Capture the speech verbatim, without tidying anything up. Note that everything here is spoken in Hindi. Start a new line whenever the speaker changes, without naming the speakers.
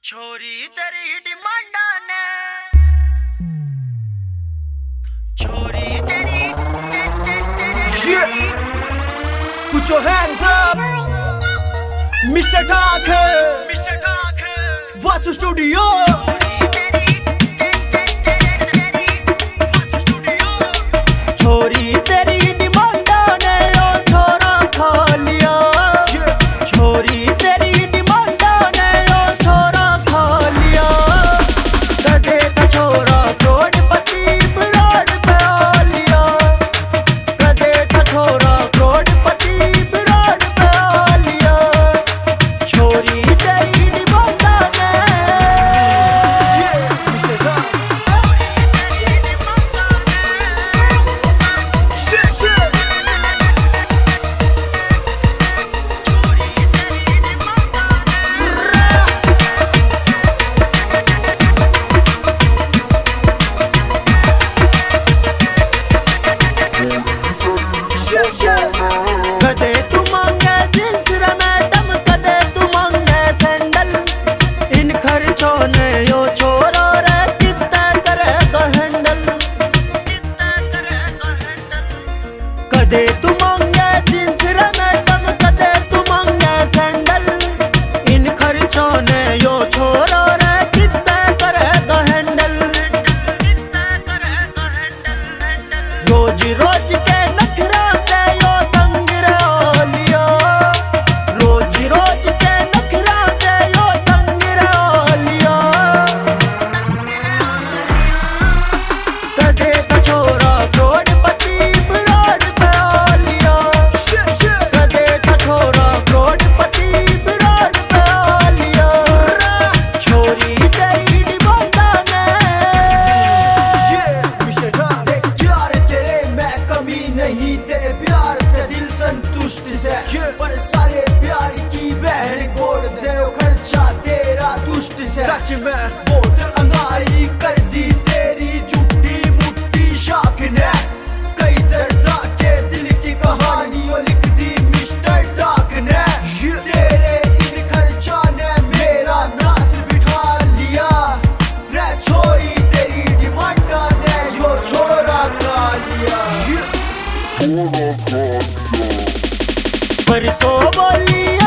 छोरी तेरी डिमांडा ने, छोरी तेरी
Shit. Put your hands up, Mister Talker,
mister ठाक
Vasu Studio. छोरी तेरी डिमांडा ने ओ छोरा खा लिया, छोरी तेरी डिमांडा ने ओ छोरा खा लिया। कदे का छोरा करोड़पति विराट पे आ लिया, कदे का छोरा करोड़पति विराट पे आ लिया। छोरी तेरी डिमांडा ने कदे तू मांगे जींस रे मैडम, कदे तू मांगे सैंडल। इन खर्चों ने यो छोरा रे कितना करेगा हैंडल, कदे तू मांगे जींस रे मैडम, कदे तू मांगे सैंडल। इन खर्चों ने यो छोरा रे कितना करेगा हैंडल। रोज रोज के नखरा के यो तंग रे लिया, रोज रोज के नखरा के यो तंग रे लिया। कदे का छोरा करोड़पति विराट पे आ लिया, कदे का छोरा करोड़पति विराट पे आ लिया। छोरी तेरी डिमांडा ने
प्यार तेरे मैं कमी नहीं, तेरे प्यार से दिल संतुष्ट से। पर सारे प्यार की बहन गोड़ दे खर्चा तेरा दुष्ट से।
सच में
बहुत अंगाई कर दी तेरी झूठी मुट्ठी शाख ने। कई दर्द के दिल की कहानियों लिख दी मिस्टर डाक ने। तेरे इन खर्चा ने मेरा नास बिठा लिया रे। छोरी तेरी डिमांडा ने यो छोरा खा लिया।
परसों बोली